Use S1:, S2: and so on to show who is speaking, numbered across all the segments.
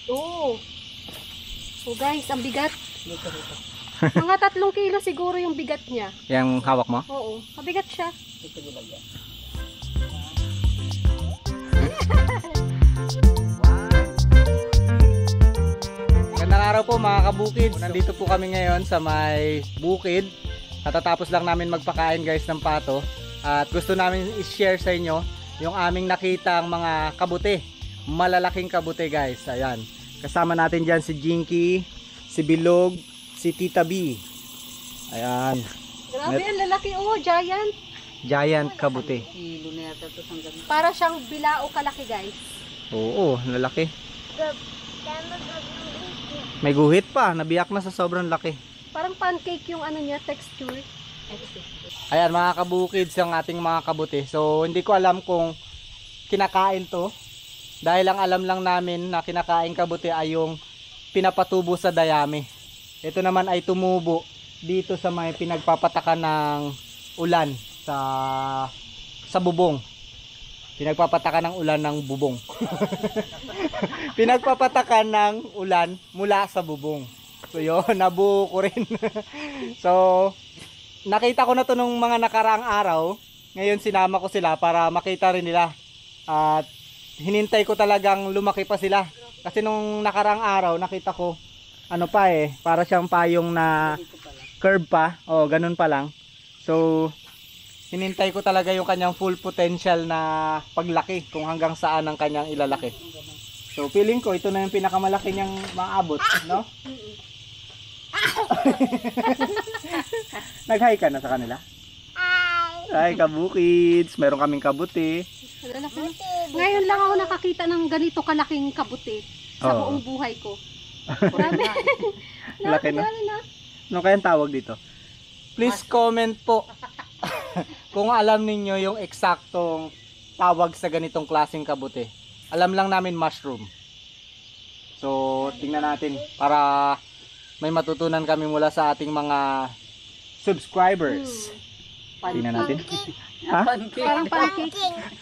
S1: Oo. So guys, ang bigat.
S2: Dito.
S1: Mga 3 kilo siguro yung bigat niya.
S3: Yang hawak mo?
S1: Oo, mabigat siya.
S2: Dito gilagyan.
S3: Magandang araw po mga kabukid. Nandito po kami ngayon sa may bukid. Natatapos lang namin magpakain guys ng pato. At gusto namin i-share sa inyo yung aming nakitang mga kabute. Malalaking kabute guys. Ayan. Kasama natin dyan si Jinky, si Bilog, si Tita B. Ayan.
S1: Grabe, ang lalaki. Oh, giant.
S3: Giant kabute.
S2: Kilo na yata ito hanggang.
S1: Para siyang bilao kalaki guys.
S3: Oo, lalaki. May guhit pa. Nabiyak na sa sobrang laki.
S1: Parang pancake yung ano niya, texture.
S3: Ayan mga kabukids ang ating mga kabute. So hindi ko alam kung kinakain to. Dahil ang alam lang namin na kinakain kabute ay yung pinapatubo sa dayami. Ito naman ay tumubo dito sa may pinagpapatakan ng ulan sa bubong. Pinagpapatakan ng ulan ng bubong. Pinagpapatakan ng ulan mula sa bubong. So yun, nabuo ko rin. So nakita ko na to nung mga nakaraang araw. Ngayon sinama ko sila para makita rin nila. At hinintay ko talagang lumaki pa sila. Kasi nung nakaraang araw nakita ko ano pa para siyang payong na curve pa. O ganun pa lang. So hinintay ko talaga yung kanyang full potential na paglaki. Kung hanggang saan ang kanyang ilalaki. So feeling ko ito na yung pinakamalaki niyang maabot, no? Nag-hi ka na sa kanila? Hi kabukids, meron kaming kabute.
S1: Ngayon lang ako nakakita ng ganito kalaking kabute sa
S3: Oo.
S1: buong buhay ko. Grabe.
S3: Laki na.
S1: Grabe na.
S3: Ano kayang tawag dito? Please comment po kung alam ninyo yung eksaktong tawag sa ganitong klaseng kabute. Alam lang namin mushroom. So tingnan natin para may matutunan kami mula sa ating mga subscribers. Tingnan natin. Ha?
S1: Parang pancake.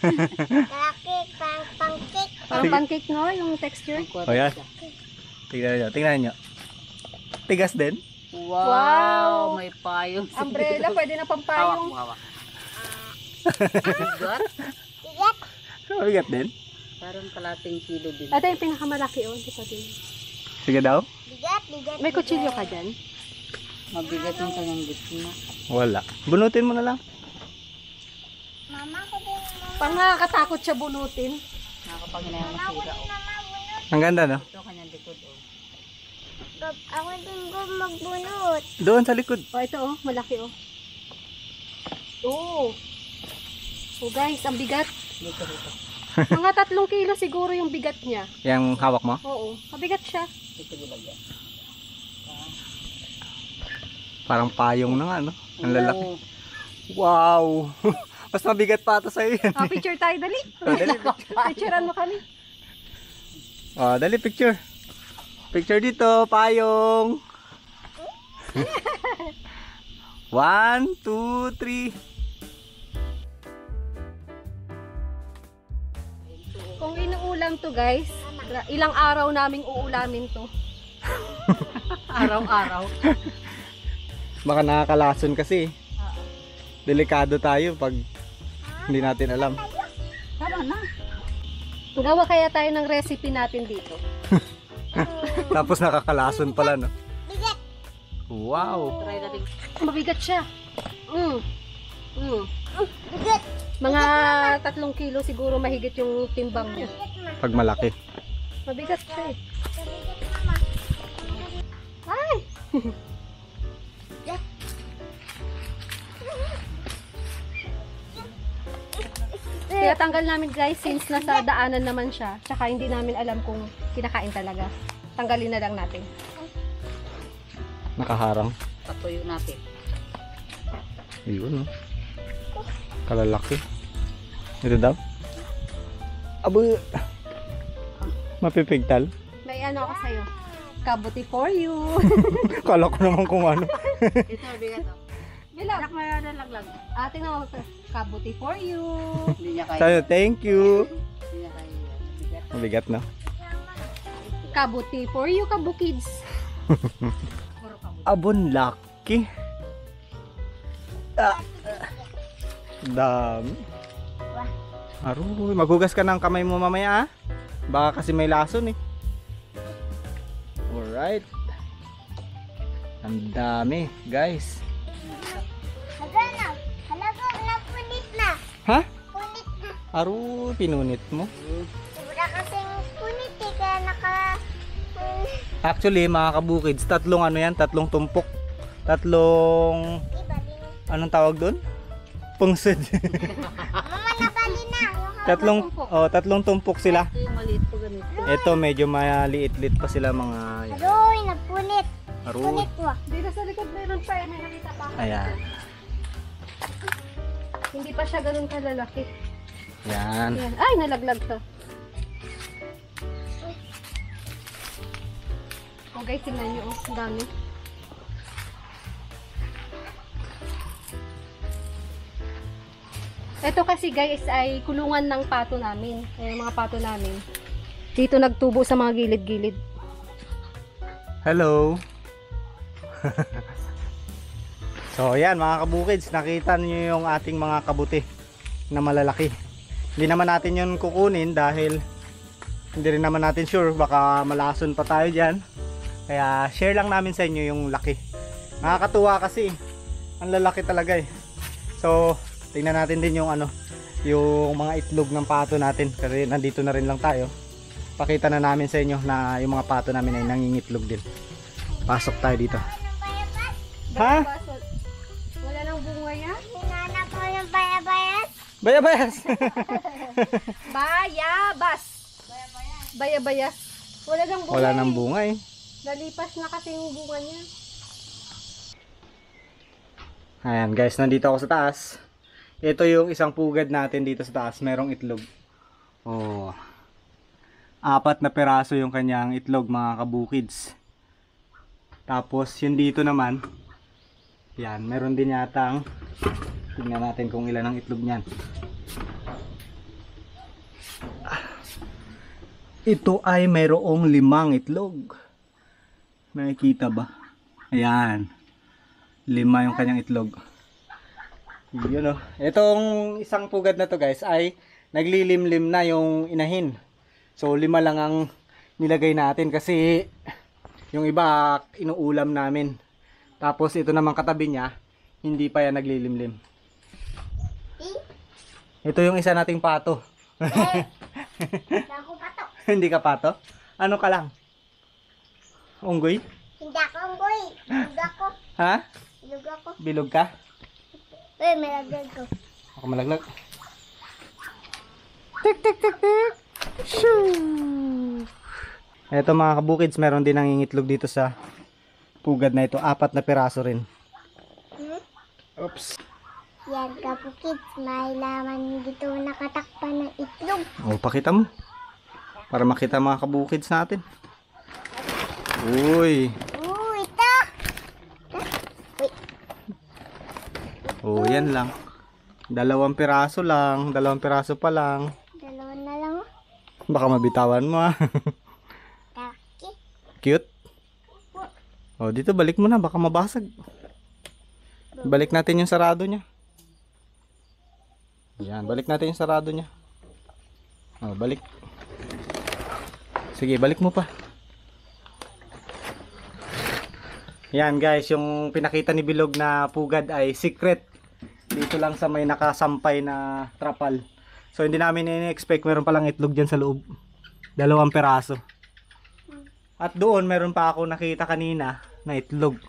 S1: Parang pancake no, yung texture.
S3: O yan. Tingnan nyo. Tigas din?
S2: Wow! May payong.
S1: Umbrella, pwede na pampayong.
S2: Hawak. Bigat?
S3: Mabigat din?
S2: Parang kalating kilo din.
S1: Ito yung pinakamalaki oh, di pa din.
S3: Sige daw.
S1: May kutsilyo ka dyan?
S2: Mabigat yung kanyang gitna.
S3: Wala. Bunutin mo na lang.
S1: Pang nakakatakot siya bunutin.
S2: Nakakapanginayang masira.
S3: Ang ganda no?
S2: Ito kanyang likod.
S4: Ako din ko magbunot.
S3: Doon sa likod.
S1: Oh, ito oh, malaki oh. Oh. Oh guys, ang bigat.
S2: Dito.
S1: Mga 3 kilo siguro yung bigat niya.
S3: Yang hawak mo?
S1: Oo, mabigat siya.
S2: Dito gilagyan.
S3: Parang payong na nga no? Ang lalaki.
S2: Oo.
S3: Wow! Mas mabigat pa ito sa'yo yan.
S1: Picture tayo, dali.
S3: Dali.
S1: Picturean mo kami.
S3: Dali picture. Picture dito, payong. 1, 2, 3.
S1: Kung inuulam to guys, ilang araw naming uulamin to.
S2: Araw-araw.
S3: Baka nakakalason kasi. Delikado tayo pag hindi natin alam.
S2: Tama na.
S1: Gawa kaya tayo ng recipe natin dito.
S3: Tapos nakakalason pala no? Wow!
S2: Try natin.
S1: Mabigat siya. Mga 3 kilo siguro mahigit yung timbang niya.
S3: Pag malaki.
S1: Mabigat siya eh. Ay! Kaya tanggal namin guys since nasa daanan naman siya. Tsaka hindi namin alam kung kinakain talaga. Tanggalin na lang natin.
S3: Nakaharang.
S2: Patuyo natin.
S3: Ayun no? Kalalaki. Ito daw? Abo! Mapipigtal?
S1: May ano ako sa'yo. Kabuti for you.
S3: Kala ko naman kung ano.
S2: Ito, bigat.
S1: Bilang.
S2: Anak, may ano lang.
S1: Ate na kabuti for you.
S2: Hindi niya kaya.
S3: Sayo, thank you.
S2: Hindi niya kaya. Bigat.
S3: Mabigat no?
S1: kabuti. For you, kabukids.
S3: Abon laki. Dami. Aroy, maghugas ka ng kamay mo mamaya ah. Baka kasi may lason eh. Alright. Ang dami, guys.
S4: Halaga na, punit na.
S3: Ha?
S4: Punit na.
S3: Aroy, pinunit mo.
S4: Sobra kasing punit eh, kaya
S3: Actually, mga kabukids, tatlong ano yan, tatlong tumpok. Tatlong,
S4: iba din.
S3: anong tawag doon? Pungsod.
S4: Mama, nabali na.
S3: tatlong tumpok sila.
S2: Ito yung maliit po ganito.
S3: Ito, medyo maliit-lit pa sila mga yan.
S4: Aroy, napunit.
S3: Aroy.
S4: Punit mo.
S1: Dito sa likod meron pa may nakita pa ako.
S3: Ayan.
S1: Hindi pa siya ganun kalalaki.
S3: Yan.
S1: Ayan. Ay, nalaglag to. Oh guys, tingnan nyo. Oh, ang dami. Ito kasi guys ay kulungan ng pato namin. Ayan, mga pato namin. Dito nagtubo sa mga gilid-gilid.
S3: Hello. So ayan mga kabukids, nakita niyo yung ating mga kabuti na malalaki. Hindi naman natin yun kukunin dahil hindi rin naman natin sure, baka malason pa tayo dyan. Kaya share lang namin sa inyo yung laki. Nakakatuwa kasi ang lalaki talaga eh. So tingnan natin din yung ano, yung mga itlog ng pato natin kasi nandito na rin lang tayo. Pakita na namin sa inyo na yung mga pato namin ay nangingitlog din. Pasok tayo dito. Ha?
S1: Wala nang bunga yan?
S4: Hinanap ko yung bayabayas.
S3: Bayabas!
S1: Bayabas! Bayabayas. Wala nang bunga.
S3: Wala nang bunga eh.
S1: Nalipas na kasi yung bunga niya.
S3: Ayan guys, nandito ako sa taas. Ito yung isang pugad natin dito sa taas. Merong itlog. Oh. 4 na peraso yung kanyang itlog mga kabukids. Tapos yung dito naman, yan, meron din yatang, tingnan natin kung ilan ang itlog niyan. Ito ay mayroong 5 itlog. Nakikita ba? Ayan. 5 yung kanyang itlog. Yun o. Itong isang pugad na to guys ay naglilimlim na yung inahin. So 5 lang ang nilagay natin kasi yung iba inuulam namin. Tapos ito naman katabi niya, hindi pa yan naglilimlim. Ito yung isa nating pato.
S4: Ako pato.
S3: Hindi ka pato? Ano ka lang? Unggoy?
S4: Hindi ako unggoy. Ilog ako.
S3: Ha?
S4: Ilog ako.
S3: Bilog ka?
S4: Uy, malaglag ko.
S3: Ako malaglag. Tik tik tik tik. Shoo! Eto mga kabukids, meron din nangingitlog dito sa pugad na ito. 4 na piraso rin. Oops.
S4: Yan ka po kids, may laman dito nakatakpan ng itlog.
S3: O, pakita mo. Para makita mga kabukids natin. Uy.
S4: Ito!
S3: O, yan lang. 2 piraso lang. 2 piraso pa lang.
S4: Dalawa na lang.
S3: Baka mabitawan mo ah.
S4: Taki.
S3: Cute. O, dito balik mo na. Baka mabasag. Balik natin yung sarado niya. Yan, balik natin yung sarado niya. O, balik. Sige, balik mo pa. Yan guys, yung pinakita ni Bilog na pugad ay secret. Dito lang sa may nakasampay na trapal. So hindi namin ini-expect meron palang itlog dyan sa loob. 2 peraso. At doon meron pa ako nakita kanina na itlog.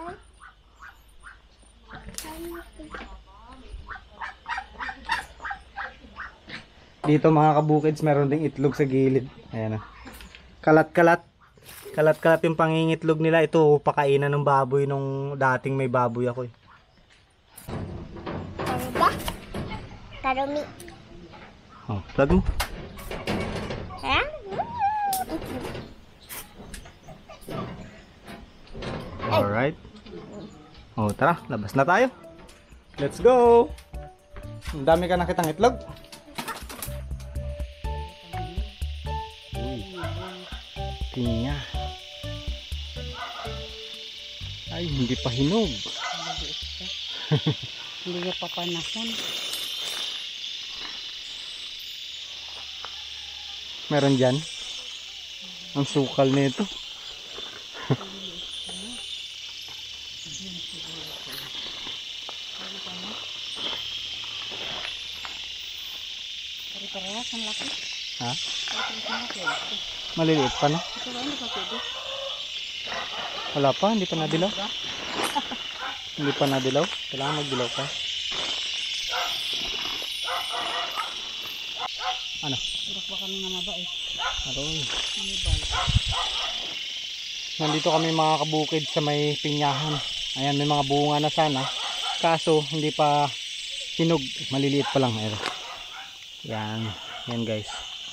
S3: Dito mga kabukids meron ding itlog sa gilid. Ayan o. Kalat-kalat. Kalat-kalat yung pangingitlog nila. Ito pakainan ng baboy nung dating may baboy ako eh.
S4: Ano ba? Karumi.
S3: Oh, plug mo.
S4: Ha?
S3: Alright. Oh, tara, labas na tayo. Let's go. Ang dami ka nakitang itlog. pinya. Ay, hindi pa hinog.
S2: Hindi niya papanahon.
S3: Meron dyan. Ang sukal nito.
S2: Pare-parehas ang laki.
S3: Ha?
S2: Pare-parehas ang laki.
S3: Maliliit pa no?
S2: Ito ba, ano pa pwede?
S3: Wala pa, hindi pa nadilaw. Hindi pa nadilaw. Kailangan magdilaw pa. Ano?
S2: Hirap ba kami nga maba eh.
S3: Aroy.
S2: Sinibal.
S3: Nandito kami mga kabukid sa may pinyahan. Ayan, may mga bunga na sana. Kaso, hindi pa hinog. Maliliit pa lang. Ayan. Yan. Yan guys.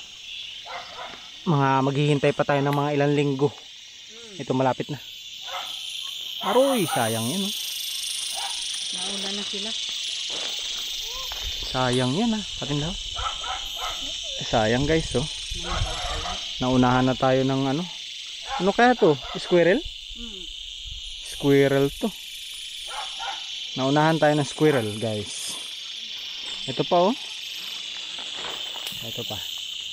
S3: Maghihintay pa tayo ng mga ilang linggo. Ito malapit na. Aroy, sayang yan. Oh.
S2: Nauna na sila.
S3: Sayang yan ha. Patin daw. Sayang guys oh. Naunahan na tayo ng ano. Ano kaya to? Squirrel? Squirrel to. Naunahan tayo ng squirrel guys. Ito pa oh. Ito pa.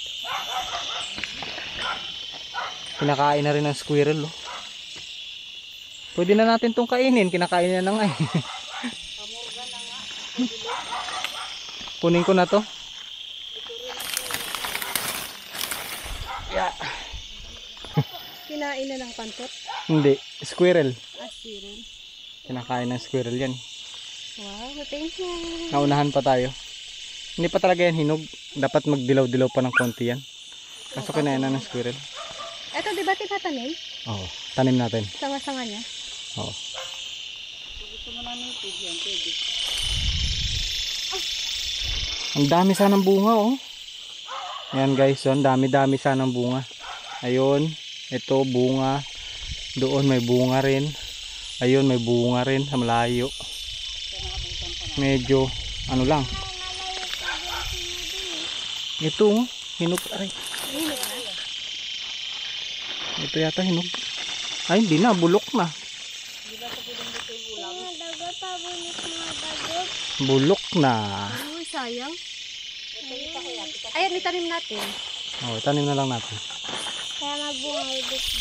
S3: Kinakain na rin ng squirrel oh. Pwede na natin tong kainin. Kinakain na nga eh. Kunin ko na to. Yeah.
S1: Kinain na ng pantot.
S3: Hindi, squirrel.
S1: Asirin.
S3: Kinakain ng squirrel yan.
S1: Wow, thank you.
S3: Naunahan pa tayo. Hindi pa talaga yan hinog. Dapat magdilaw-dilaw pa ng konti yan. Kaso kinain na ng squirrel.
S1: Ito, di ba tinatanim?
S3: Oo, tanim natin.
S1: Sanga-sanga niya.
S3: Oo.
S2: Gusto mo namin ito yan, pwede.
S3: Ang dami sanang bunga oh. Ayan guys, ang dami-dami sanang bunga. Ayun, ito bunga. Doon may bunga rin. Ayun, may bunga rin sa malayo. Medyo, ano lang. Ito oh, hinog. Aray. Ito yata hinog. Ay, hindi na, bulok na. Bulok na.
S1: Uy, sayang. Ayan, itanim natin.
S3: Oh, tanim na lang natin.
S4: Kaya magbunga ulit dito.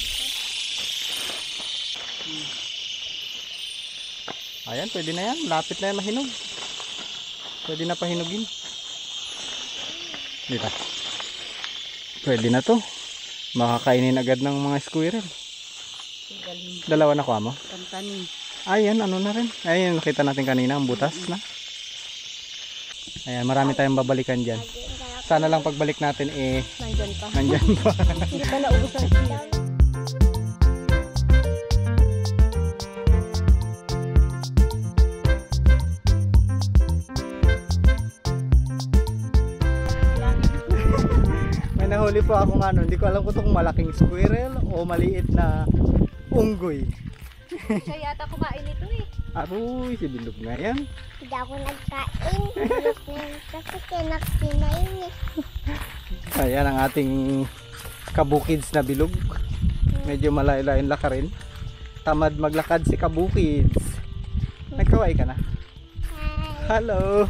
S3: Ayan, pwede na yan. Lapit na yan mahinog. Pwede na pahinugin. Dito. Pwede na to. Makakainin agad ng mga squirrel.
S2: Galing.
S3: Dalawa na kuha mo.
S2: Tantanin.
S3: Ayan, ano na rin. Ayan, nakita natin kanina ang butas na. Ayan, marami tayong babalikan dyan. Sana lang pagbalik natin
S1: Nandyan pa.
S3: nandyan pa.
S1: Hindi pa naubos ang siya.
S3: May nahuli po akong ano, hindi ko alam kung itong malaking squirrel o maliit na unggoy.
S1: Siya yata kumain ito eh.
S3: Aroy, si Bilog na yan.
S4: Hindi ako nagkain. Bilog na yun. Kasi kinakinain eh.
S3: Ayan ang ating kabukids na bilog. Medyo malayo-layo laka rin. Tamad maglakad si kabukids. Nagkaway ka na?
S4: Hi.
S3: Hello!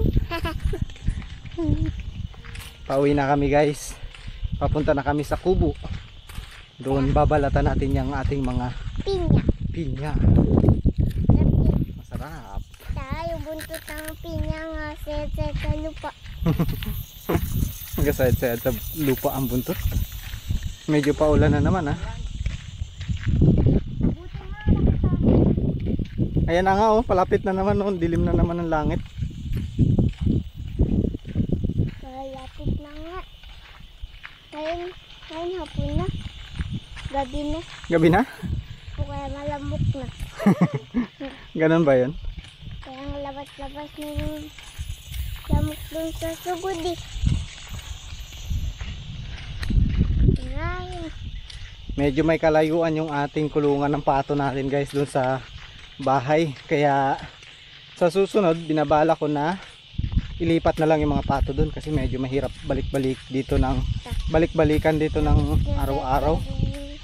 S3: Pauwi na kami guys. Papunta na kami sa kubo. Doon babalatan natin yung ating mga
S4: Pinya.
S3: pinya. Masarap.
S4: Tayo buntot ng pinya nga sa lupa.
S3: Gasayad-sayad sa lupa ang buntot. Medyo paulan na naman ha. Ayan na nga oh, palapit na naman oh, dilim na naman ang langit.
S4: Malapit na nga. Ngayon hapon na. Gabi na.
S3: Gabi na?
S4: O kaya malamok na.
S3: Ganun ba yun?
S4: Kaya ang labas-labas na yung lamok dun sa sugod eh. Ngayon.
S3: Medyo may kalayuan yung ating kulungan ng pato natin guys dun sa bahay. Kaya sa susunod binabala ko na ilipat na lang yung mga pato dun kasi medyo mahirap balik-balik dito ng balik-balikan dito ng araw-araw.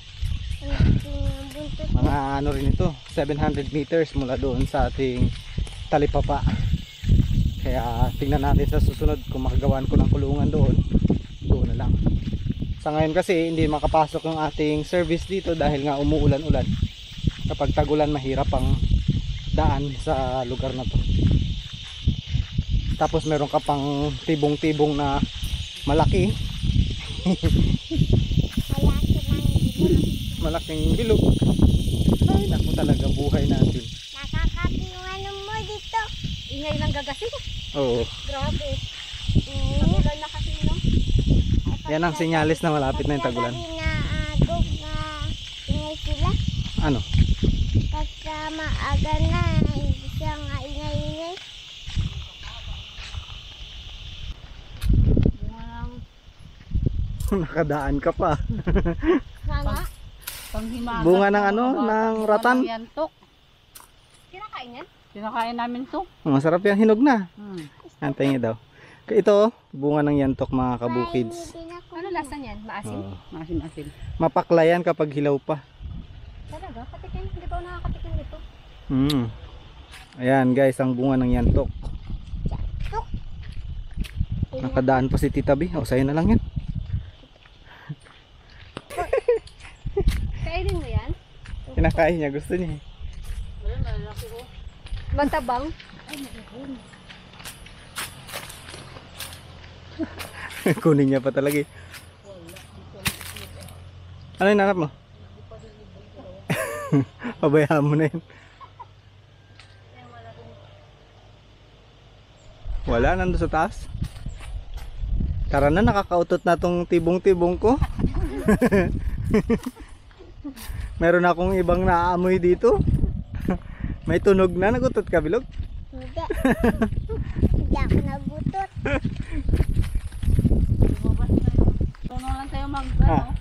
S3: Mga ano rin ito, 700 meters mula doon sa ating talipapa. Kaya tingnan natin sa susunod kung makagawan ko ng kulungan doon na lang. Sa ngayon kasi hindi makapasok yung ating service dito dahil nga umuulan-ulan. Kapag tagulan mahirap ang daan sa lugar na to. Tapos meron ka pang tibong-tibong na malaki. Malaking bilog. Ay naku talaga buhay natin.
S4: Nakakapi yung ano mo dito.
S1: Ingay lang gagasing.
S3: Oo.
S1: Grabe. Tagulan na kasi, no?
S3: Yan ang sinyalis na malapit na yung tagulan.
S4: Na agog na ingay sila.
S3: Ano?
S4: Basta maaga na, hindi siya nga ingay-ingay.
S3: Nakadaan ka pa.
S1: Nga.
S2: Panghimagas.
S3: Bunga ng ano, ng ratan.
S2: Bunga ng yantok.
S1: Kinakain yan?
S2: Kinakain namin to.
S3: Masarap yan, hinog na.
S2: Hmm.
S3: Antay niyo daw. Ito, bunga ng yantok mga kabukids.
S1: Ano lasa niyan? Maasim?
S3: Oo.
S2: Asin-asin.
S3: Mapaklayan kapag hilaw pa.
S1: Talaga? Katikin? Hindi ba ako nakakatikin nito?
S3: Ayan guys, ang bunga ng yantok. Nakadaan pa si Tita B. O, sa'yo na lang yan.
S1: Kainin mo yan?
S3: Kinakain niya, gusto niya.
S1: Mantabang?
S3: Kunin niya pa talaga eh. Ano yung nanap mo? Pabayaan mo na yun. Wala, nandun sa taas. Tara na, nakakautot na tong tibong-tibong ko. Meron akong ibang naaamoy dito. May tunog na, nagutot ka bilog?
S4: Hindi. Hindi ako nagutot.
S2: Tuno lang tayo magbas.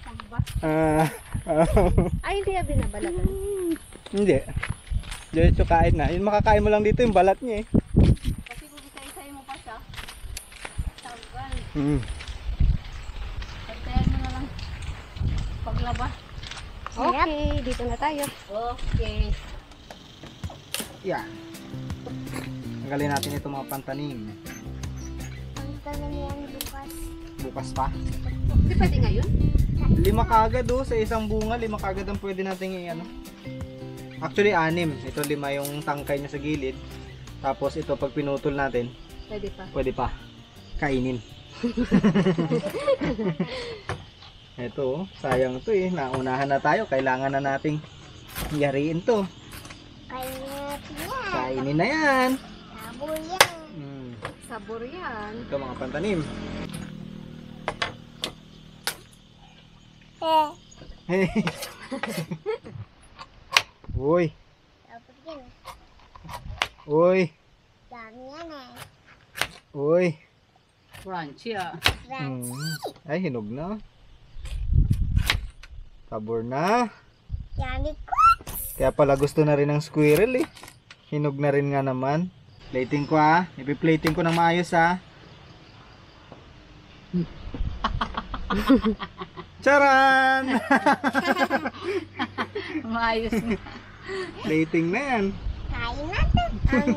S1: Ay, hindi yan binabalagan.
S3: Hindi. Diretso kain na. Yun makakain mo lang dito yung balat niya eh.
S2: Kasi kung isa-isay mo pa siya, tanggal. Pagtayan mo na lang. Paglaba.
S1: Okay, dito na tayo.
S2: Okay.
S3: Yan. Tanggalin natin itong mga pantanim.
S4: Ang tagal yan bukas.
S3: Bukas pa.
S1: Hindi pwede ngayon?
S3: 5 kagad oh, sa isang bunga, 5 kagad ang pwede nating i-ano. Actually 6. Ito 5 yung tangkay niya sa gilid. Tapos ito pag pinutol natin,
S1: Pwede pa.
S3: pwede pa kainin. Ito, sayang to eh. Naunahan na tayo, kailangan na nating yariin to.
S4: Kainit yan.
S3: Kainin na yan.
S4: Sabo yan.
S1: Sabor yan.
S3: Ito mga pantanim. Uy,
S4: Tapos yun.
S3: uy,
S4: Dami yan eh.
S3: uy.
S2: Crunchy ah.
S3: Ay, hinog na. Sabor na.
S4: Yummy ko.
S3: Kaya pala gusto na rin ng squirrel eh. Hinog na rin nga naman. Plating ko ah. Ipi-plating ko ng maayos ah. Charan!
S2: Maayos na.
S3: Plating na yan.
S4: Kain natin.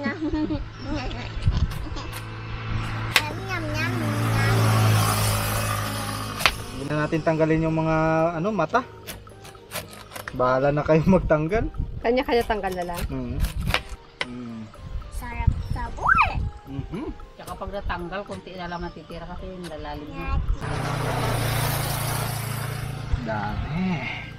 S4: Yum, yum, yum, yum.
S3: Hindi na natin tanggalin yung mga ano mata. Bahala na kayo magtanggal.
S1: Kanya-kanya tanggal na lang.
S4: Sarap sabor.
S2: Tsaka pag natanggal, konti na lang natitira kasi yung lalalim na.
S3: Dami.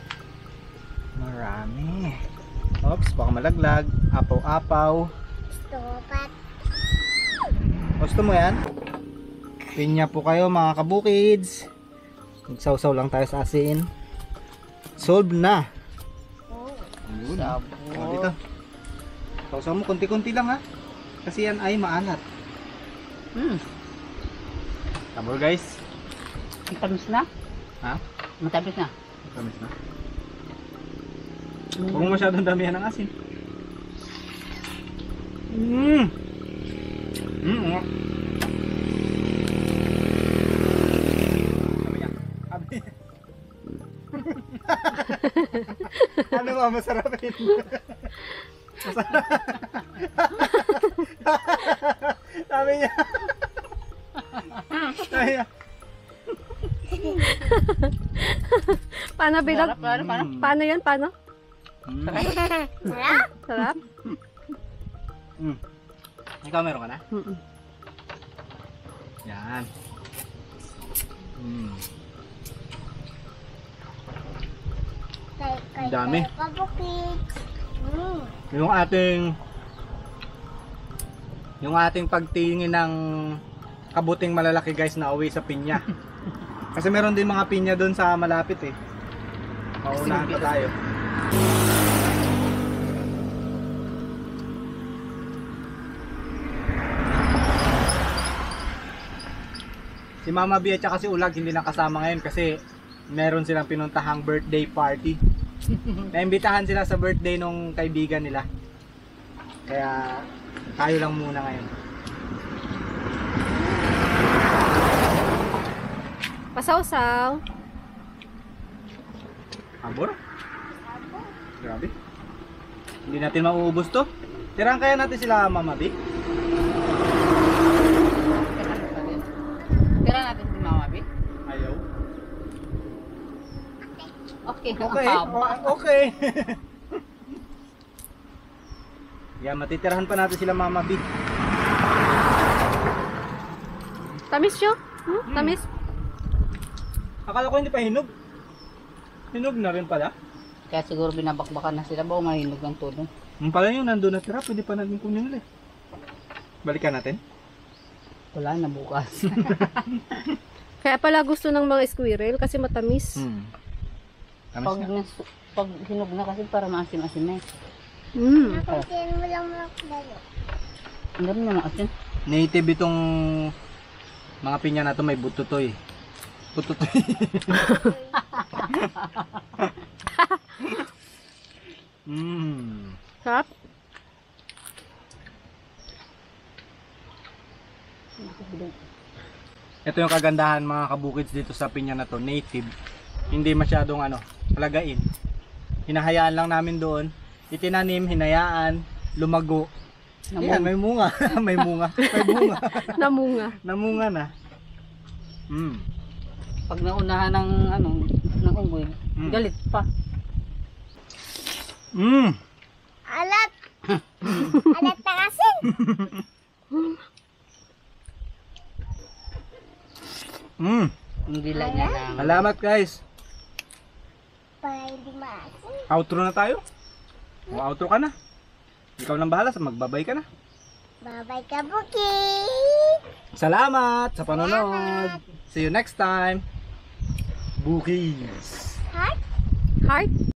S3: Marami. Oops, baka malaglag. Apaw-apaw.
S4: Stopat.
S3: Gusto mo yan? Pinya po kayo mga kabukids. Magsawsaw lang tayo sa asin. Solve na. Ayun.
S2: Sabor.
S3: O, dito. Sausaw mo konti-konti lang ha. Kasi yan ay maalat. Sabor guys.
S2: Matamis na?
S3: Ha?
S2: Matamis na.
S3: Tamis na. Huwag mo masyadong damihan ng asin. Nga. Sabi niya. Ano nga masarapin? Masarap. Sabi niya. Sabi niya.
S1: Paano bilog?
S2: Paano?
S1: Paano yan? Paano? Sarap?
S3: Ikaw meron ka na?
S1: Mm-mm.
S3: Yan.
S4: Ang
S3: dami.
S4: Kabukits.
S3: Yung ating pagtingin ng kabuting malalaki guys na uwi sa pinya. Kasi meron din mga pinya doon sa malapit eh. Paunahan pa tayo. Si Mama B at saka si Ulag hindi nakasama ngayon kasi meron silang pinuntahang birthday party. Naimbitahan sila sa birthday nung kaibigan nila. Kaya tayo lang muna ngayon.
S1: Pasaw-saw.
S3: Abor? Grabe. Hindi natin mauubos to. Tirang kaya natin sila Mama B?
S2: Tira natin si Mama B.
S3: Ayaw.
S2: Okay.
S3: Okay.
S2: Ang haba.
S3: Okay. Yan, matitirahan pa natin sila Mama B.
S1: Tamis siya? Tamis?
S3: Akala ko hindi pa hinog. Hinog na rin pala.
S2: Kaya siguro binabakbakan na sila. Baka mahinog ng tulong.
S3: Yung pala yung nandun na tira, pwede pa natin kunin ulit. Balikan natin.
S2: Wala na bukas.
S1: Kaya pala gusto ng mga squirrel kasi matamis.
S3: Tamis
S2: pag,
S3: nga.
S2: pag hinog na kasi para maasim-asim eh.
S4: Nakuntiin mo lang lalo.
S2: Ang ganda na maasim.
S3: Native itong mga pinya na to, may bututoy. Bututoy.
S1: Sarap?
S3: Ito yung kagandahan mga kabukids dito sa pinya na to, native. Hindi masyadong palagain. Hinahayaan lang namin doon. Itinanim, hinayaan, lumago. Ayan, may munga. May munga. May bunga.
S1: Namunga.
S3: Namunga na.
S2: Pag naunahan ng ng unggoy, galit pa.
S4: Alat! Alat na kasi!
S2: Yung dila niya lang.
S3: Salamat guys.
S4: Para hindi maasin.
S3: Outro na tayo. O, outro ka na. Ikaw nang bahala sa magbabay ka na.
S4: Bye-bye kabukits!
S3: Salamat sa panonood. See you next time. Bookies.
S4: Heart?
S1: Heart?